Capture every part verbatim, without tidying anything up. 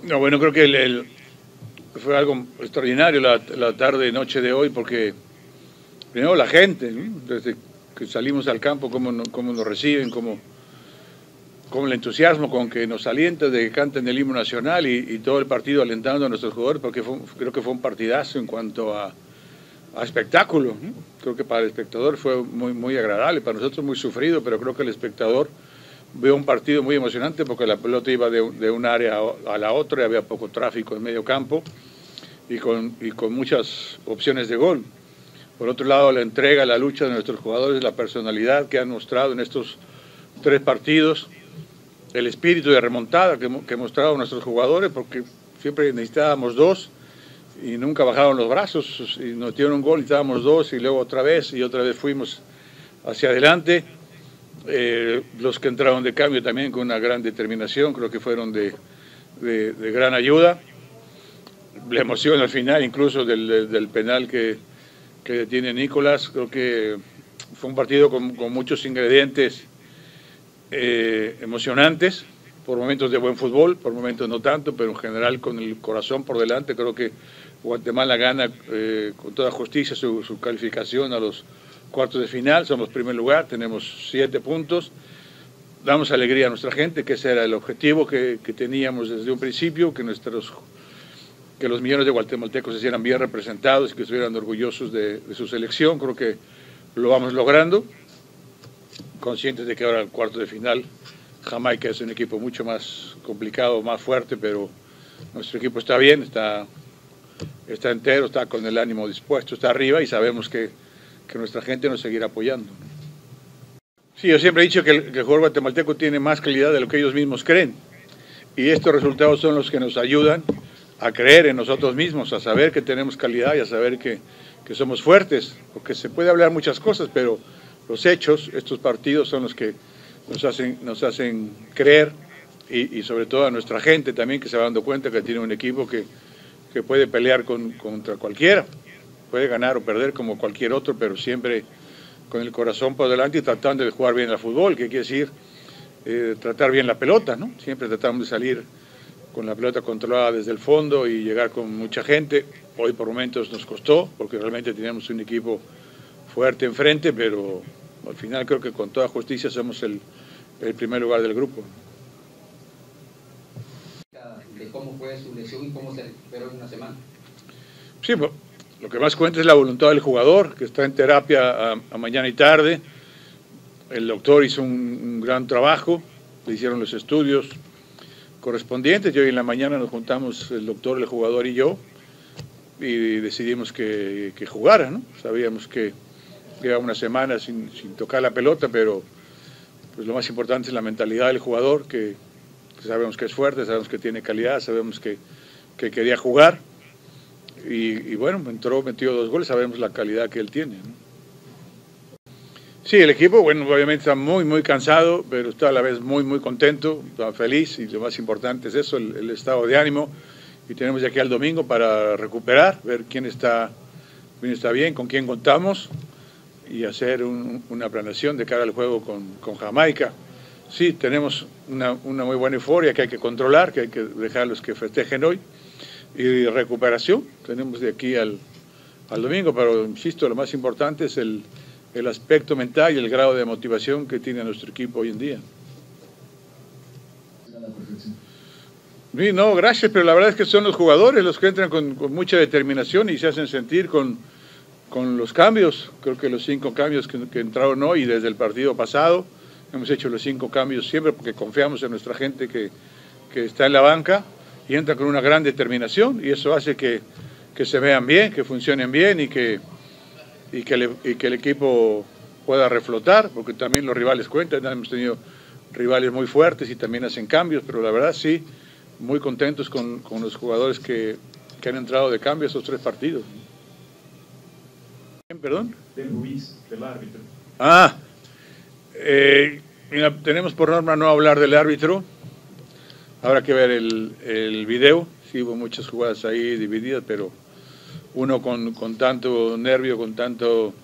No, bueno, creo que el, el, fue algo extraordinario la, la tarde, noche de hoy, porque primero la gente, ¿no? Desde que salimos al campo, cómo, no, cómo nos reciben, cómo, cómo el entusiasmo con que nos alienta de que canten el himno nacional y, y todo el partido alentando a nuestros jugadores, porque fue, creo que fue un partidazo en cuanto a, a espectáculo, ¿no? Creo que para el espectador fue muy, muy agradable, para nosotros muy sufrido, pero creo que el espectador veo un partido muy emocionante porque la pelota iba de, de un área a la otra y había poco tráfico en medio campo y con, y con muchas opciones de gol. Por otro lado, la entrega, la lucha de nuestros jugadores, la personalidad que han mostrado en estos tres partidos, el espíritu de remontada que, que mostraron nuestros jugadores, porque siempre necesitábamos dos y nunca bajaron los brazos y nos dieron un gol y estábamos dos y luego otra vez y otra vez fuimos hacia adelante. Eh, los que entraron de cambio también con una gran determinación, creo que fueron de, de, de gran ayuda. La emoción al final, incluso del, del penal que, que tiene Nicolás, creo que fue un partido con, con muchos ingredientes eh, emocionantes, por momentos de buen fútbol, por momentos no tanto, pero en general con el corazón por delante. Creo que Guatemala gana eh, con toda justicia su, su calificación a los cuartos de final, somos primer lugar, tenemos siete puntos, damos alegría a nuestra gente, que ese era el objetivo que, que teníamos desde un principio, que, nuestros, que los millones de guatemaltecos se hicieran bien representados y que estuvieran orgullosos de, de su selección. Creo que lo vamos logrando, conscientes de que ahora el cuarto de final, Jamaica es un equipo mucho más complicado, más fuerte, pero nuestro equipo está bien, está, está entero, está con el ánimo dispuesto, está arriba y sabemos que que nuestra gente nos seguirá apoyando. Sí, yo siempre he dicho que el, que el jugador guatemalteco tiene más calidad de lo que ellos mismos creen, y estos resultados son los que nos ayudan a creer en nosotros mismos, a saber que tenemos calidad y a saber que, que somos fuertes, porque se puede hablar muchas cosas, pero los hechos, estos partidos son los que nos hacen, nos hacen creer, y, y sobre todo a nuestra gente también, que se va dando cuenta que tiene un equipo que, que puede pelear con, contra cualquiera. Puede ganar o perder como cualquier otro, pero siempre con el corazón por delante y tratando de jugar bien al fútbol, que quiere decir eh, tratar bien la pelota, ¿no? Siempre tratamos de salir con la pelota controlada desde el fondo y llegar con mucha gente. Hoy por momentos nos costó, porque realmente teníamos un equipo fuerte enfrente, pero al final creo que con toda justicia somos el, el primer lugar del grupo. De cómo fue su lesión y cómo se recuperó en una semana. Sí, pues, lo que más cuenta es la voluntad del jugador, que está en terapia a, a mañana y tarde. El doctor hizo un, un gran trabajo, le hicieron los estudios correspondientes. Y hoy en la mañana nos juntamos el doctor, el jugador y yo, y decidimos que, que jugara, ¿no? Sabíamos que lleva una semana sin, sin tocar la pelota, pero pues lo más importante es la mentalidad del jugador, que, que sabemos que es fuerte, sabemos que tiene calidad, sabemos que, que quería jugar. Y, y bueno, entró, metió dos goles, sabemos la calidad que él tiene, ¿no? Sí, el equipo, bueno, obviamente está muy, muy cansado, pero está a la vez muy, muy contento, está feliz, y lo más importante es eso, el, el estado de ánimo. Y tenemos de aquí al domingo para recuperar, ver quién está, quién está bien, con quién contamos, y hacer un, una planeación de cara al juego con, con Jamaica. Sí, tenemos una, una muy buena euforia que hay que controlar, que hay que dejarlos que festejen hoy. Y recuperación tenemos de aquí al, al domingo, pero insisto, lo más importante es el, el aspecto mental y el grado de motivación que tiene nuestro equipo hoy en día. Sí, no, gracias, pero la verdad es que son los jugadores los que entran con, con mucha determinación y se hacen sentir con, con los cambios. Creo que los cinco cambios que, que entraron hoy y desde el partido pasado, hemos hecho los cinco cambios siempre porque confiamos en nuestra gente que, que está en la banca, y entra con una gran determinación, y eso hace que, que se vean bien, que funcionen bien y que, y, que le, y que el equipo pueda reflotar, porque también los rivales cuentan. Hemos tenido rivales muy fuertes y también hacen cambios, pero la verdad sí, muy contentos con, con los jugadores que, que han entrado de cambio esos tres partidos. ¿Perdón? Del Ruiz, del árbitro. Ah, eh, mira, tenemos por norma no hablar del árbitro. Habrá que ver el, el video, sí hubo muchas jugadas ahí divididas, pero uno con, con tanto nervio, con tanto,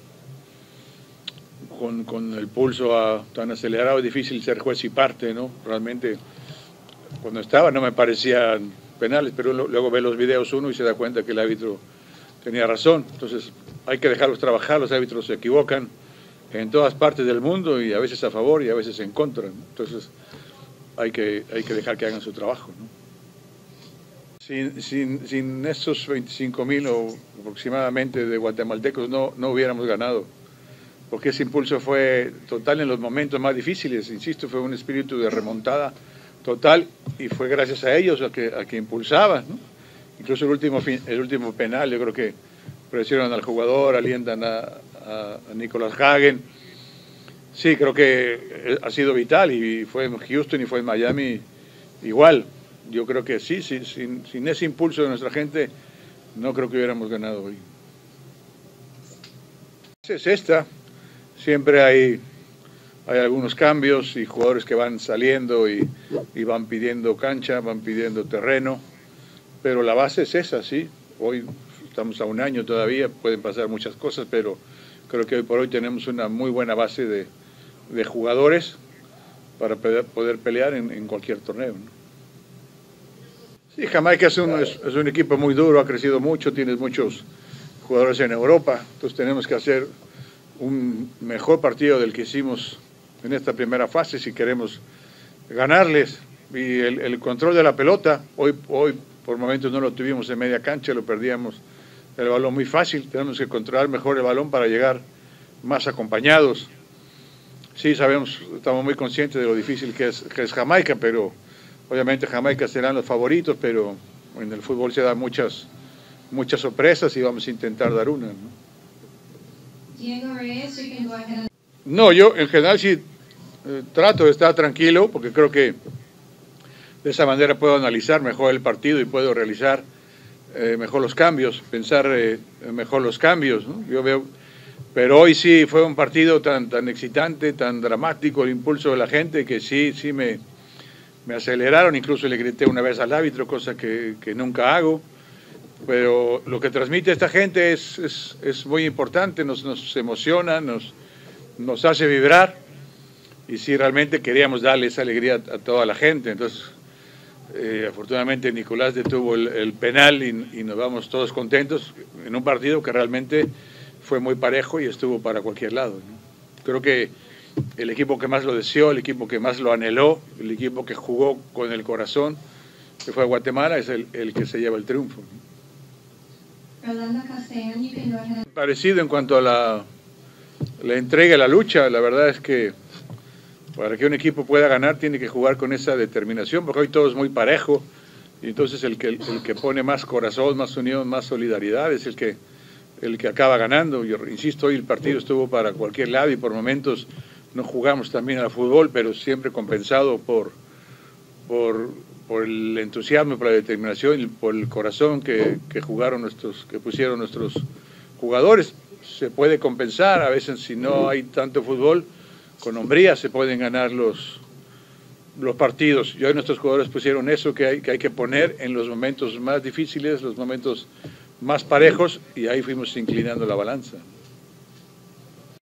con, con el pulso a, tan acelerado, es difícil ser juez y parte, ¿no? Realmente, cuando estaba no me parecía penales, pero luego ve los videos uno y se da cuenta que el árbitro tenía razón. Entonces hay que dejarlos trabajar, los árbitros se equivocan en todas partes del mundo y a veces a favor y a veces en contra, ¿no? Entonces hay que, hay que dejar que hagan su trabajo, ¿no? Sin, sin, sin estos veinticinco mil o aproximadamente de guatemaltecos no, no hubiéramos ganado, porque ese impulso fue total en los momentos más difíciles. Insisto, fue un espíritu de remontada total y fue gracias a ellos a que, a que impulsaban, ¿no? Incluso el último, el último penal, yo creo que presionan al jugador, alientan a, a, a Nicolás Hagen. Sí, creo que ha sido vital y fue en Houston y fue en Miami igual. Yo creo que sí, sí sin, sin ese impulso de nuestra gente, no creo que hubiéramos ganado hoy. Es esta, siempre hay, hay algunos cambios y jugadores que van saliendo y, y van pidiendo cancha, van pidiendo terreno, pero la base es esa, sí. Hoy estamos a un año todavía, pueden pasar muchas cosas, pero creo que hoy por hoy tenemos una muy buena base de, de jugadores para poder pelear en, en cualquier torneo, ¿no? Sí, Jamaica es un, es, es un equipo muy duro, ha crecido mucho, tiene muchos jugadores en Europa, entonces tenemos que hacer un mejor partido del que hicimos en esta primera fase si queremos ganarles. Y el, el control de la pelota, hoy, hoy por momentos no lo tuvimos en media cancha, lo perdíamos el balón muy fácil, tenemos que controlar mejor el balón para llegar más acompañados. Sí, sabemos, estamos muy conscientes de lo difícil que es, que es Jamaica, pero obviamente Jamaica serán los favoritos, pero en el fútbol se dan muchas, muchas sorpresas y vamos a intentar dar una, ¿no? Diego Reyes, you can go ahead and... No, yo en general sí eh, trato de estar tranquilo porque creo que de esa manera puedo analizar mejor el partido y puedo realizar eh, mejor los cambios, pensar eh, mejor los cambios, ¿no? Yo veo, pero hoy sí fue un partido tan, tan excitante, tan dramático, el impulso de la gente que sí, sí me... Me aceleraron, incluso le grité una vez al árbitro, cosa que, que nunca hago. Pero lo que transmite esta gente es, es, es muy importante, nos, nos emociona, nos, nos hace vibrar. Y sí, realmente queríamos darle esa alegría a, a toda la gente. Entonces, eh, afortunadamente Nicolás detuvo el, el penal y, y nos vamos todos contentos en un partido que realmente fue muy parejo y estuvo para cualquier lado, ¿no? Creo que el equipo que más lo deseó, el equipo que más lo anheló, el equipo que jugó con el corazón, que fue Guatemala, es el, el que se lleva el triunfo. Parecido en cuanto a la, la entrega y la lucha, la verdad es que para que un equipo pueda ganar tiene que jugar con esa determinación, porque hoy todo es muy parejo, y entonces el que, el, el que pone más corazón, más unión, más solidaridad es el que, el que acaba ganando. Yo insisto, hoy el partido estuvo para cualquier lado y por momentos no jugamos también al fútbol, pero siempre compensado por, por, por el entusiasmo, por la determinación y por el corazón que, que jugaron nuestros, que pusieron nuestros jugadores. Se puede compensar, a veces si no hay tanto fútbol, con hombría se pueden ganar los, los partidos. Y hoy nuestros jugadores pusieron eso que hay, que hay que poner en los momentos más difíciles, los momentos más parejos, y ahí fuimos inclinando la balanza.